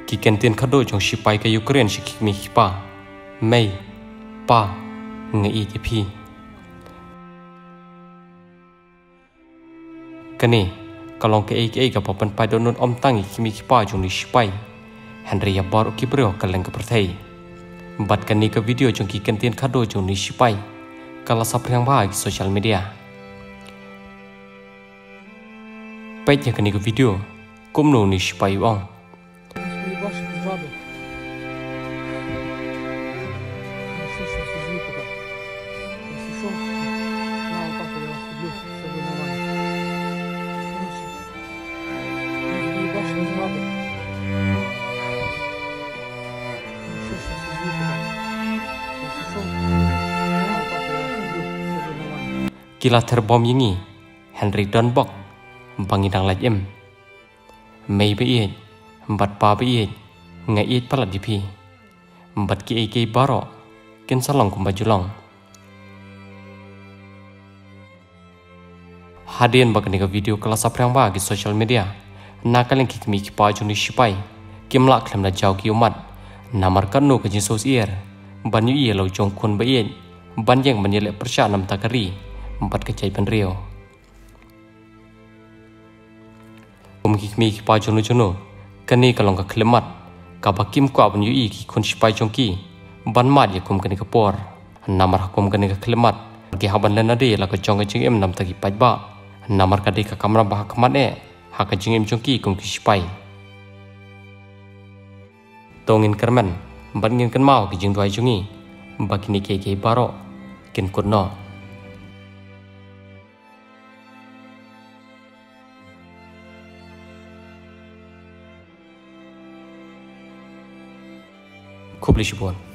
kiken tien khado jong sipai ke Ukraine shikik mi pa mei pa ngai ti phi kani kalong ke ai ka papan pai don om tangi kimi pa jong ni sipai Henry ya bar ki bro kaleng ke perthai bat kani ka video jong kiken tien khado jong ni sipai kala sapriang ba social media page kani ka video kumno ni sipai wang Kila terbom yingi Henry Donbok bangidang lajem mei be ye bat pa be ye ngai ye palat dipi bat ki ai baro ken salong kum bajulong hadien bakani ka video kelas aprang ba di social media nakaleng kikmi ki pa juni sipai kimla khlem na jaw ki umat namar kanu ka jisos ier banyu ye lo jong khun be ye banjeng banile persya nam takari empat kecai penrio kikmi ki pa jono kani kalong ka khlemat ka bakim ko banyu i ki khun sipai jongki ban mat ye kum kani ka por namar kum kani ka khlemat ki haban lena de la ka jong jing em nam taki pajba namar ka de ka kamra ba khmat e ha ka jing em jongki kum ki sipai tongin kerman ban ngin kan mau ki jing dwai jungi bakini ke baro kin kunno Kubli Shibon.